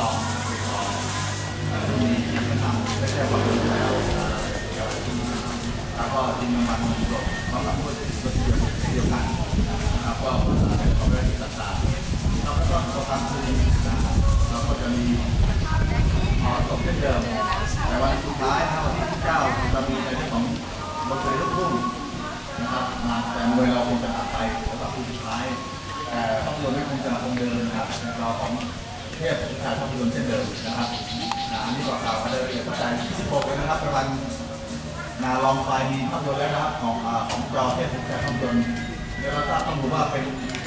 องมีที่มาทำได้แค่วันเดียวแล้วแล้วก็ดินน้ำมันมันสดสำหรับผู้ที่เดียวกันนะครับก็เขาได้ที่ต่างๆแล้วก็ตัวทำคือเราก็จะมีตกเช่นเดิมแต่วันสุดท้ายวันที่9จะมีในเรื่องของบทเพลงลูกทุ่งนะครับแต่มวยเราคงจะตัดไปสำหรับคู่สุดท้ายแต่ภาพยนตร์ไม่คงจะคงเดิมนะครับเราของเทพสุดท้ายภาพยนตร์เช่นเดิมนะครับอันนี้บอกกล่าวกันเลยตั้งแต่26เลยนะครับประมาณลองไฟมีภาพยนตร์แล้วนะครับของจอเทพสุดท้ายภาพยนตร์เดี๋ยวเราต้องดูว่าเป็น